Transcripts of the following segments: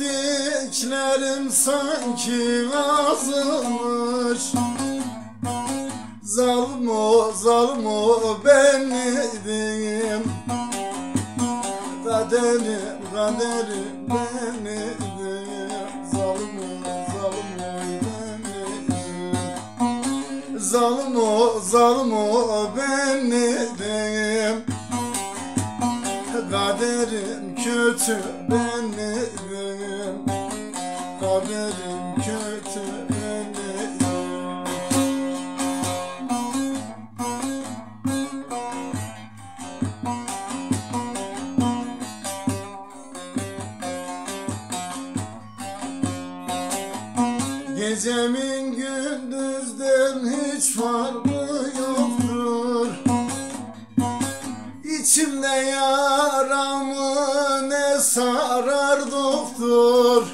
Sevdiklerim sanki azılmış. Zalim o, zalim o ben idim. Kaderim, kaderim ben idim. Zalim o, zalim o ben idim. Zalim o, zalim o ben idim. Kaderim kötü ben idim. Kaderim kötü ben idim. Gecemin gündüzden hiç farkı yoktur. İçimde yaramı ne sarar doktor.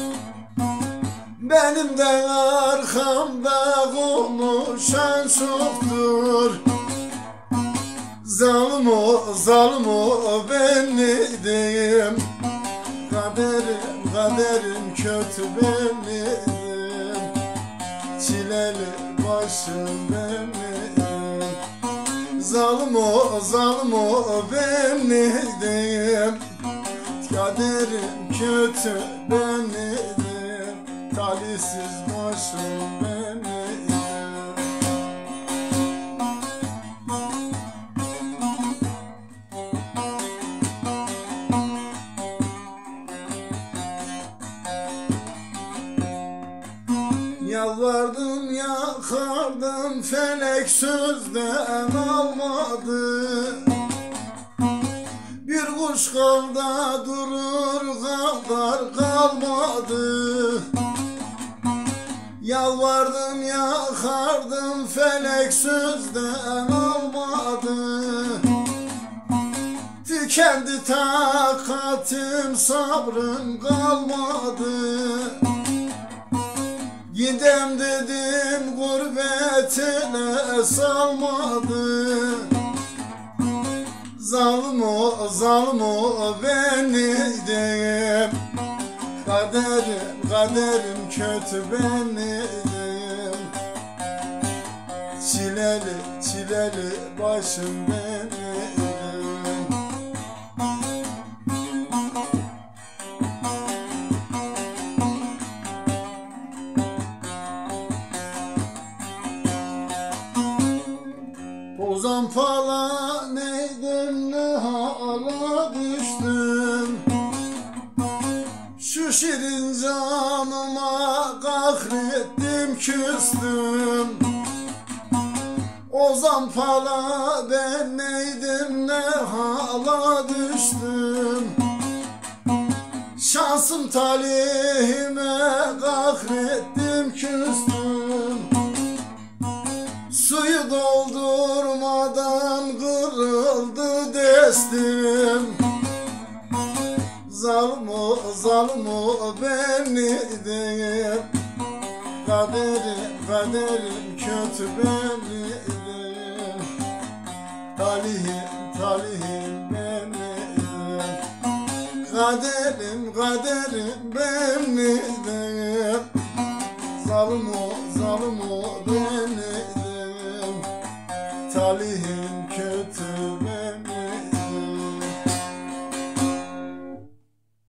Benim de arkamda konuşan çoktur. Zalim o, zalim o ben idim. Kaderim, kaderim kötü ben idim. Çileli başım ben idim. Zalim o, zalim o ben idim. Kaderim kötü ben idim. Talihsiz başım ben idim. Yalvardım yakardım felek sözden almadı. Bir kuş kalda durur kadar kalmadı. Yalvardım yakardım felek sözden almadı. Tükendi takatim sabrım kalmadı. Gidem dedim gurbetine salmadı. Zalim o, zalim o ben idim. Kaderim, kaderim kötü ben idim. Çileli, çileli başım ben idim. Ozan falan neydim ne hala düştüm. Şu şirin canıma kahrettim küstüm. Ozan falan ben neydim ne hala düştüm. Şansım talihime kahrettim küstüm. Suyu doldurmadan kırıldı destim. Zalim o, zalim o ben idim. Kaderim, kaderim kötü ben idim. Talihim, talihim ben idim. Kaderim, kaderim ben idim. Zalim o, zalim o ben idim. Talihim kötü